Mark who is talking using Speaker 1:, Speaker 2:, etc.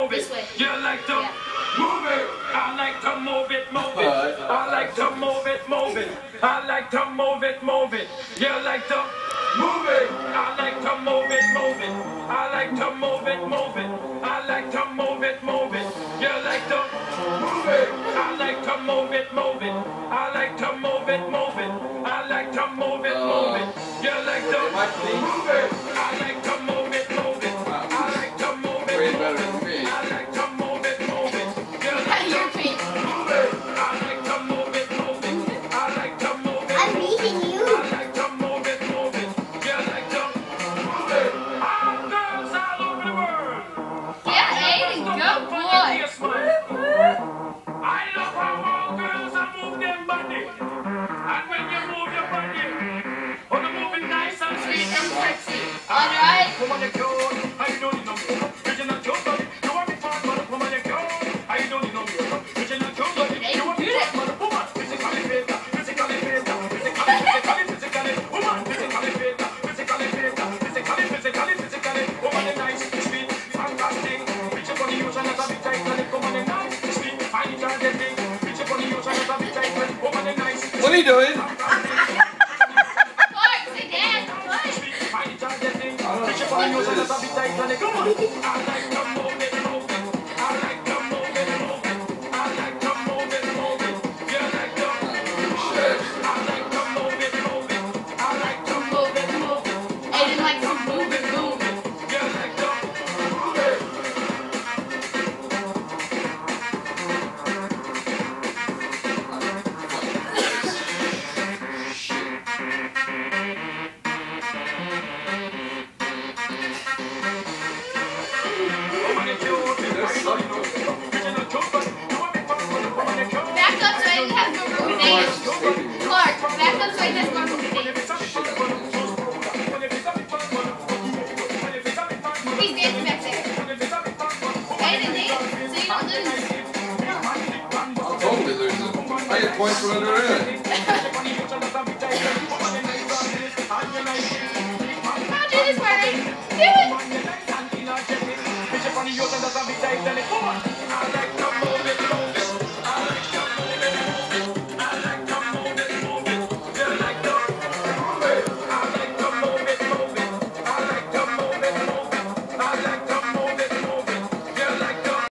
Speaker 1: move it. You like to move it. I like to move it, move it. I like to move it, move it. I like to move it, move it. You like to move it. I like to move it, move it. I like to move it, move it. I like to move it, move it. You like to move it. I like to move it, move it. I like to move it, move it. I like to move it, move it. You like to move it. I like to move it, move it. I like to move it, move it. I like to move it, move it. You like to move it. I like to move it, move it. I like to move it.
Speaker 2: I'm beating you.
Speaker 1: I like to move it, move it. You like to move it. All girls all over the world.
Speaker 3: Yeah, Aiden, good boy.
Speaker 1: I love how all girls are move their body. And when you move your body, when you move it nice and sweet and sexy.
Speaker 3: Alright.
Speaker 1: Woman, you're cute. I don't need no more. Original cute body. You want me fat, but woman, you're cute. I don't need no more. Original cute body. You want me fat, but woman, physically fit, physically fit, physically, woman, physically fit, physically fit, physically, woman, you're nice, sweet, fantastic. Reach up on the ocean as a big Titanic. Woman, you're nice, sweet, fine, fantastic. Reach up on the ocean as a big Titanic. Woman, you're nice.
Speaker 4: What are you doing?
Speaker 3: Clark, say dad. What? Aiden likes to move it, move it. Back up so Aiden has more room to dance. Clark, back up so Aiden has more room to dance. He's dancing back there. Aiden, dance so you don't lose.
Speaker 4: I'm totally losing. I get points for under it.